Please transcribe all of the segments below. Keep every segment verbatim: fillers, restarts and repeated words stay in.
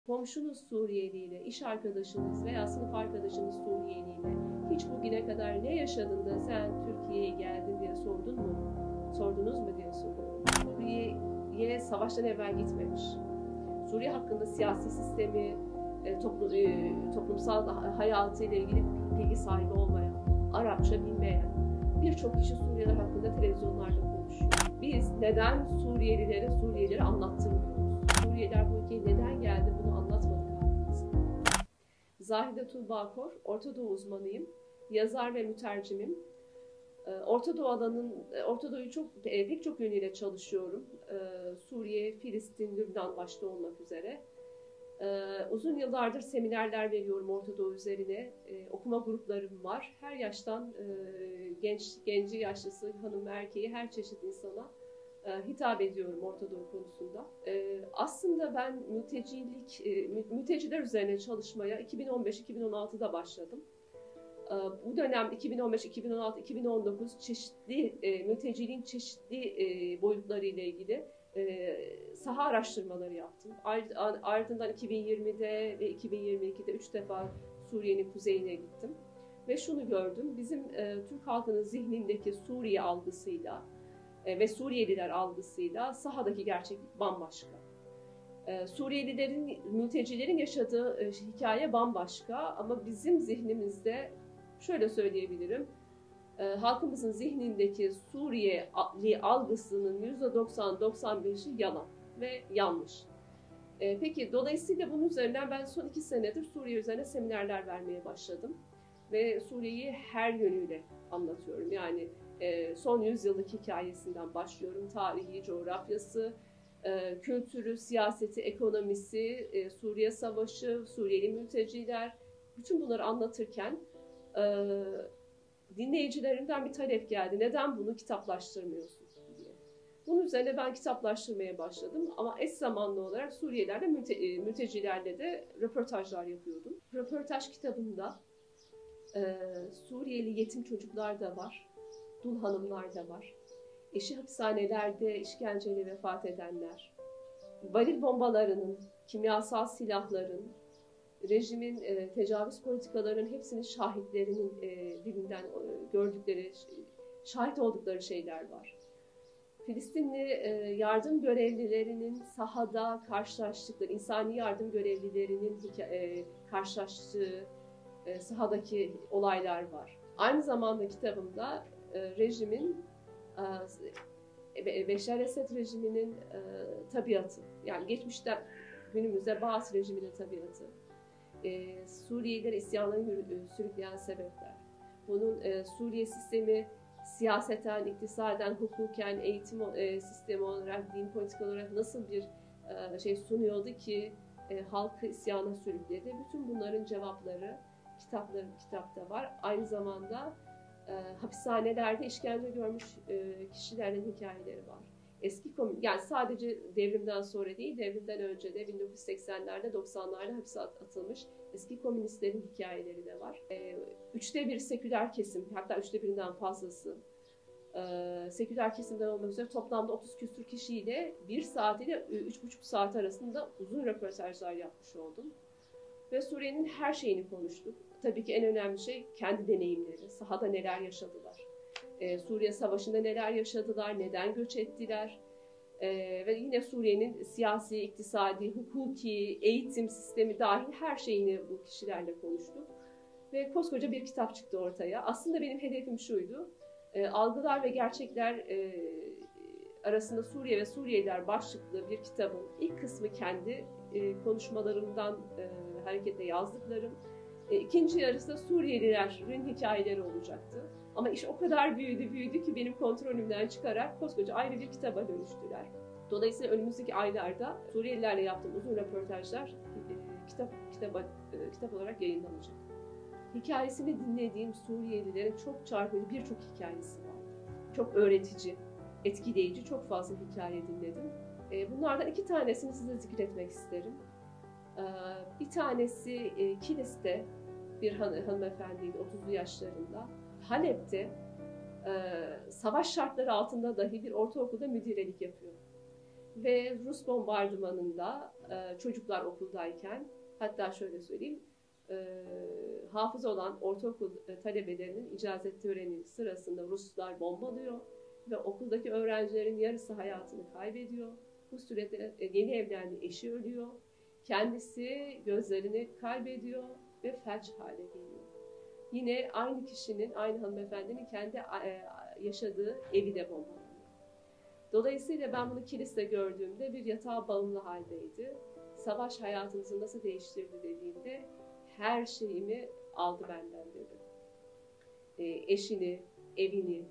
Komşunuz Suriyeliyle, iş arkadaşınız veya sınıf arkadaşınız Suriyeliyle hiç bugüne kadar ne yaşadın da sen Türkiye'ye geldin diye sordun mu? Sordunuz mu diye soruyorum. Suriye'ye savaştan evvel gitmemiş. Suriye hakkında siyasi sistemi, toplum, toplumsal hayatıyla ilgili bilgi sahibi olmayan, Arapça bilmeyen birçok kişi Suriyeliler hakkında televizyonlarda konuşuyor. Biz neden Suriyelilere Suriyelileri anlattırmıyoruz? Suriyeliler bu ülkeye neden geldi bunu anlatmadık halimiz. Zahide Tuğba Kor, Orta Doğu uzmanıyım, yazar ve mütercimim. Orta Doğu alanın, Orta Doğu'yu çok pek çok yönüyle çalışıyorum. Suriye, Filistin, Lübnan başta olmak üzere. Uzun yıllardır seminerler veriyorum Orta Doğu üzerine. Okuma gruplarım var. Her yaştan genç, genci, yaşlısı, hanım, erkeği, her çeşit insana hitap ediyorum Orta Doğu konusunda. Aslında ben mültecilik, mülteciler üzerine çalışmaya iki bin on beş iki bin on altıda başladım. Bu dönem iki bin on beş iki bin on altı iki bin on dokuz çeşitli mülteciliğin çeşitli boyutları ile ilgili saha araştırmaları yaptım. Ardından iki bin yirmide ve iki bin yirmi ikide üç defa Suriye'nin kuzeyine gittim. Ve şunu gördüm, bizim Türk halkının zihnindeki Suriye algısıyla ve Suriyeliler algısıyla sahadaki gerçeklik bambaşka. Suriyelilerin, mültecilerin yaşadığı hikaye bambaşka ama bizim zihnimizde şöyle söyleyebilirim, halkımızın zihnindeki Suriyeli algısının yüzde doksan doksan beşi yalan ve yanlış. Peki dolayısıyla bunun üzerinden ben son iki senedir Suriye üzerine seminerler vermeye başladım ve Suriye'yi her yönüyle anlatıyorum. Yani son yüzyıllık hikayesinden başlıyorum, tarihi, coğrafyası, kültürü, siyaseti, ekonomisi, Suriye Savaşı, Suriyeli mülteciler, bütün bunları anlatırken dinleyicilerimden bir talep geldi. Neden bunu kitaplaştırmıyorsun diye. Bunun üzerine ben kitaplaştırmaya başladım ama eş zamanlı olarak Suriyelilerle, mülte, mültecilerle de röportajlar yapıyordum. Röportaj kitabımda Suriyeli yetim çocuklar da var, dul hanımlar da var. Eşi hapishanelerde işkenceyle vefat edenler, varil bombalarının, kimyasal silahların, rejimin e, tecavüz politikalarının hepsinin şahitlerinin e, dilinden e, gördükleri, şahit oldukları şeyler var. Filistinli e, yardım görevlilerinin sahada karşılaştıkları, insani yardım görevlilerinin e, karşılaştığı e, sahadaki olaylar var. Aynı zamanda kitabımda e, rejimin Beşar Esed rejiminin e, tabiatı, yani geçmişten günümüze Baas rejiminin tabiatı, e, Suriyeliler isyanlara sürükleyen sebepler, bunun e, Suriye sistemi siyaseten, iktisaden, hukuken, eğitim e, sistemi olarak, din politika olarak nasıl bir e, şey sunuyordu ki e, halkı isyana sürükledi. Bütün bunların cevapları kitapları kitapta var. Aynı zamanda E, hapishanelerde işkence görmüş e, kişilerin hikayeleri var. Eski komün, yani sadece devrimden sonra değil, devrimden önce de bin dokuz yüz seksenlerde, doksanlarda hapse atılmış eski komünistlerin hikayeleri de var. E, üçte bir seküler kesim, hatta üçte birinden fazlası e, seküler kesimden olmak üzere toplamda otuz küsur kişiyle bir saat ile üç buçuk saat arasında uzun röportajlar yapmış oldum. Ve Suriye'nin her şeyini konuştuk. Tabii ki en önemli şey kendi deneyimleri, sahada neler yaşadılar. Ee, Suriye Savaşı'nda neler yaşadılar, neden göç ettiler. Ee, ve yine Suriye'nin siyasi, iktisadi, hukuki, eğitim sistemi dahil her şeyini bu kişilerle konuştuk. Ve koskoca bir kitap çıktı ortaya. Aslında benim hedefim şuydu, e, algılar ve gerçekler e, arasında Suriye ve Suriyeliler başlıklı bir kitabın ilk kısmı kendi e, konuşmalarımdan e, hareketle yazdıklarım. E, ikinci yarısı da Suriyelilerin hikayeleri olacaktı. Ama iş o kadar büyüdü büyüdü ki benim kontrolümden çıkarak koskoca ayrı bir kitaba dönüştüler. Dolayısıyla önümüzdeki aylarda Suriyelilerle yaptığım uzun röportajlar e, kitap kitaba e, kitap olarak yayınlanacak. Hikayesini dinlediğim Suriyelilerin çok çarpıcı birçok hikayesi var. Çok öğretici, etkileyici çok fazla hikaye dinledim. E, bunlardan iki tanesini size zikretmek isterim. E, bir tanesi e, Kilis'te bir han hanımefendiydi, otuzlu yaşlarında. Halep'te e, savaş şartları altında dahi bir ortaokulda müdirelik yapıyor. Ve Rus bombardımanında e, çocuklar okuldayken, hatta şöyle söyleyeyim, e, hafız olan ortaokul e, talebelerinin icazet töreni sırasında Ruslar bombalıyor ve okuldaki öğrencilerin yarısı hayatını kaybediyor. Bu sürede e, yeni evlendi, eşi ölüyor. Kendisi gözlerini kaybediyor ve felç hale geliyor. Yine aynı kişinin, aynı hanımefendinin kendi e, yaşadığı evi de bombalanıyor. Dolayısıyla ben bunu kiliste gördüğümde bir yatağa bağımlı haldeydi. Savaş hayatınızı nasıl değiştirdi dediğimde her şeyimi aldı benden dedi. E, eşini, evini,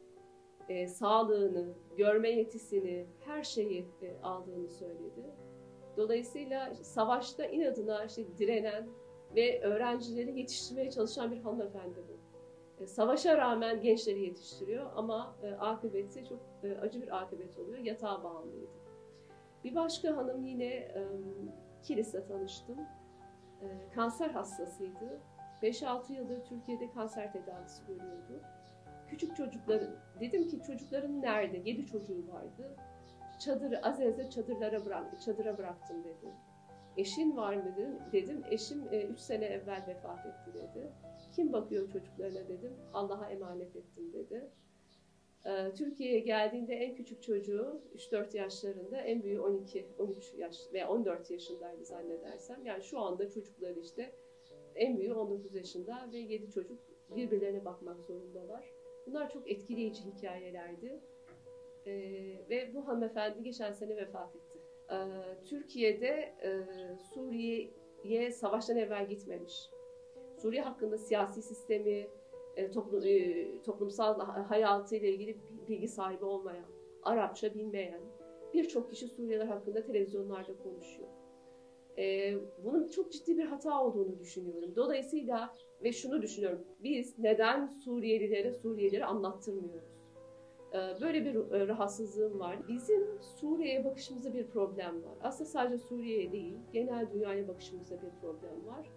e, sağlığını, görme yetisini, her şeyi e, aldığını söyledi. Dolayısıyla savaşta inadına işte direnen ve öğrencileri yetiştirmeye çalışan bir hanımefendi bu. E, savaşa rağmen gençleri yetiştiriyor ama e, akıbeti çok e, acı bir akıbet oluyor. Yatağa bağımlıydı. Bir başka hanım yine e, kiliste tanıştım. E, kanser hastasıydı. beş altı yıldır Türkiye'de kanser tedavisi görüyordu. Küçük çocukların, dedim ki çocukların nerede? yedi çocuğu vardı. Çadırı, Azez'e çadırlara bırak, çadıra bıraktım dedi. Eşin var mı dedim. Dedim eşim üç sene evvel vefat etti dedi. Kim bakıyor çocuklarına dedim. Allah'a emanet ettim dedi. Ee, Türkiye'ye geldiğinde en küçük çocuğu üç dört yaşlarında, en büyüğü on iki on üç yaş veya on dört yaşındaydı zannedersem. Yani şu anda çocukları işte en büyüğü on dokuz yaşında ve yedi çocuk birbirlerine bakmak zorundalar. Bunlar çok etkileyici hikayelerdi. Ee, ve bu hanımefendi geçen sene vefat etti. Ee, Türkiye'de e, Suriye'ye savaştan evvel gitmemiş. Suriye hakkında siyasi sistemi, e, toplum, e, toplumsal hayatıyla ilgili bilgi sahibi olmayan, Arapça bilmeyen birçok kişi Suriyeliler hakkında televizyonlarda konuşuyor. E, bunun çok ciddi bir hata olduğunu düşünüyorum. Dolayısıyla ve şunu düşünüyorum, biz neden Suriyelilere Suriyelileri anlattırmıyoruz? Böyle bir rahatsızlığım var. Bizim Suriye'ye bakışımızda bir problem var. Aslında sadece Suriye'ye değil, genel dünyaya bakışımızda bir problem var.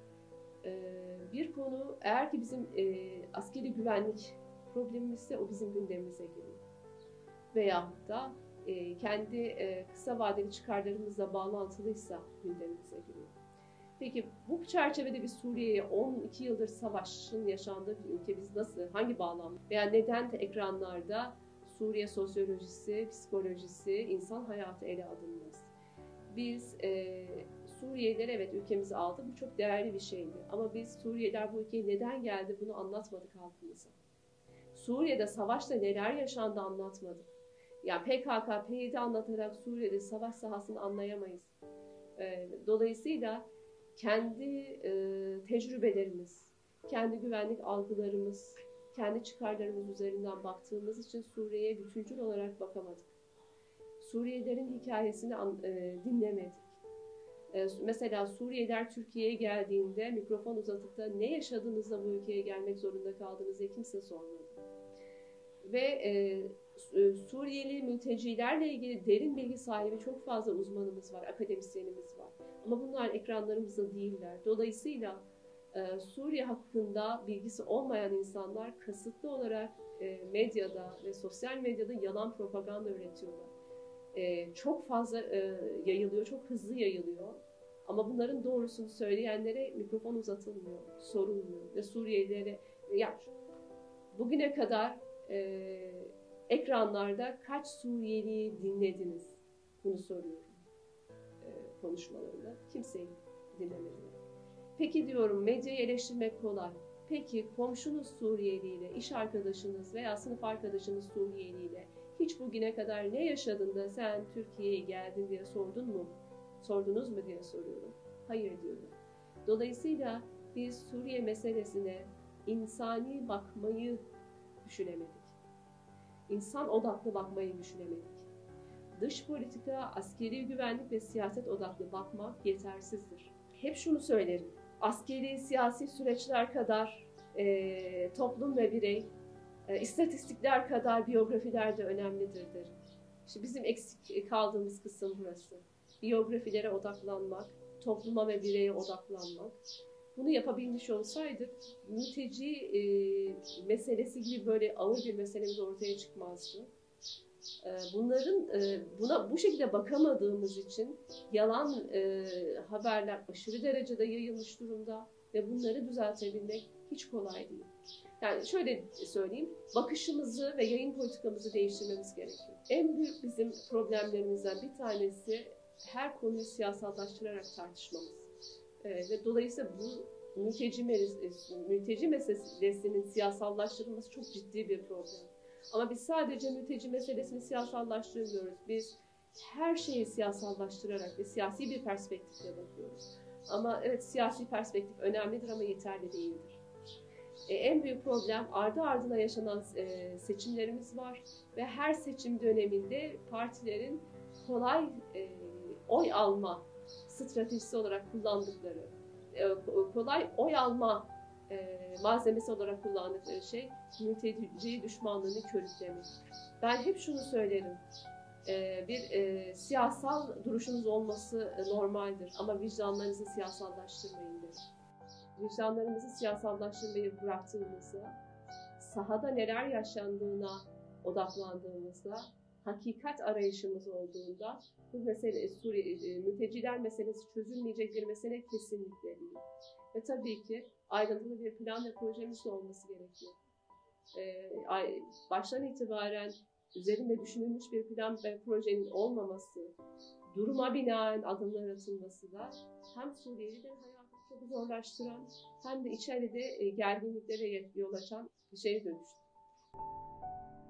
Bir konu, eğer ki bizim askeri güvenlik problemimizse o bizim gündemimize giriyor. Veyahut da kendi kısa vadeli çıkarlarımızla bağlantılıysa gündemimize giriyor. Peki bu çerçevede biz Suriye'ye on iki yıldır savaşın yaşandığı bir ülke biz nasıl, hangi bağlamda veya neden de ekranlarda Suriye sosyolojisi, psikolojisi, insan hayatı ele alınmaz? Biz e, Suriyeliler evet ülkemize aldı, bu çok değerli bir şeydi. Ama biz Suriyeliler bu ülkeye neden geldi bunu anlatmadık halkımıza. Suriye'de savaşta neler yaşandı anlatmadık. Yani P K K, P Y D anlatarak Suriye'de savaş sahasını anlayamayız. E, dolayısıyla kendi e, tecrübelerimiz, kendi güvenlik algılarımız, kendi çıkarlarımız üzerinden baktığımız için Suriye'ye bütüncül olarak bakamadık. Suriyelilerin hikayesini e, dinlemedik. E, mesela Suriyeliler Türkiye'ye geldiğinde mikrofon uzatıp da ne yaşadığınızda bu ülkeye gelmek zorunda kaldınız diye kimse sormadı. Ve e, Suriyeli mültecilerle ilgili derin bilgi sahibi çok fazla uzmanımız var, akademisyenimiz var. Ama bunlar ekranlarımızda değiller. Dolayısıyla e, Suriye hakkında bilgisi olmayan insanlar kasıtlı olarak e, medyada ve sosyal medyada yalan propaganda üretiyorlar. E, çok fazla e, yayılıyor, çok hızlı yayılıyor. Ama bunların doğrusunu söyleyenlere mikrofon uzatılmıyor, sorulmuyor. Ve Suriyelilere, yani bugüne kadar e, ekranlarda kaç Suriyeli'yi dinlediniz? Bunu soruyorum e, konuşmalarında. Kimseyi dinlemediler. Peki diyorum, medyayı eleştirmek kolay. Peki komşunuz Suriyeli'yle, iş arkadaşınız veya sınıf arkadaşınız Suriyeli'yle hiç bugüne kadar ne yaşadın da sen Türkiye'ye geldin diye sordun mu? Sordunuz mu diye soruyorum. Hayır diyorum. Dolayısıyla biz Suriye meselesine insani bakmayı düşünemedik. İnsan odaklı bakmayı düşünemedik. Dış politika, askeri güvenlik ve siyaset odaklı bakmak yetersizdir. Hep şunu söylerim. Askeri, siyasi süreçler kadar e, toplum ve birey, e, istatistikler kadar biyografiler de önemlidir derim. İşte bizim eksik kaldığımız kısım burası. Biyografilere odaklanmak, topluma ve bireye odaklanmak. Bunu yapabilmiş olsaydık mülteci e, meselesi gibi böyle ağır bir meselemiz ortaya çıkmazdı. E, bunların e, buna bu şekilde bakamadığımız için yalan e, haberler aşırı derecede yayılmış durumda ve bunları düzeltebilmek hiç kolay değil. Yani şöyle söyleyeyim, bakışımızı ve yayın politikamızı değiştirmemiz gerekiyor. En büyük bizim problemlerimizden bir tanesi her konuyu siyasallaştırarak tartışmamız. Ee, ve dolayısıyla bu mülteci, mülteci meselesinin siyasallaştırılması çok ciddi bir problem. Ama biz sadece mülteci meselesini siyasallaştırmıyoruz. Biz her şeyi siyasallaştırarak ve siyasi bir perspektifle bakıyoruz. Ama evet, siyasi perspektif önemlidir ama yeterli değildir. E, en büyük problem ardı ardına yaşanan e, seçimlerimiz var ve her seçim döneminde partilerin kolay e, oy alma stratejisi olarak kullandıkları, e, kolay oy alma e, malzemesi olarak kullandıkları şey mülteci düşmanlığını körüklemek. Ben hep şunu söylerim, e, bir e, siyasal duruşunuz olması e, normaldir ama vicdanlarınızı siyasallaştırmayın derim. Vicdanlarımızı siyasallaştırmayı bıraktığımızda, sahada neler yaşandığına odaklandığımızda, hakikat arayışımız olduğunda bu mesele, Suriye, mülteciler meselesi çözülmeyecek bir mesele kesinlikle değil. Ve tabii ki ayrıntılı bir plan ve projemiz de olması gerekiyor. Ee, baştan itibaren üzerinde düşünülmüş bir plan ve projenin olmaması, duruma binaen adımlar atılması da hem Suriyelilerin hayatını çok zorlaştıran hem de içeride gerginliklere yol açan bir şeye dönüştü.